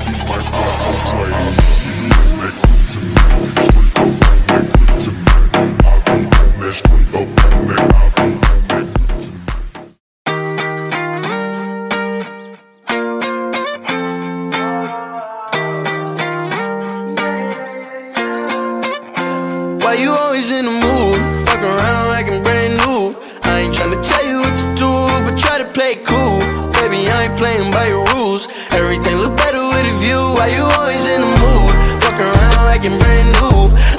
Why you always in the mood? Fuck around like I'm brand new. I ain't tryna tell you what to do, but try to play it cool. Baby, I ain't playing by your rules. Everything look better with a view. Why you always in the mood? Fuck around like I'm brand new.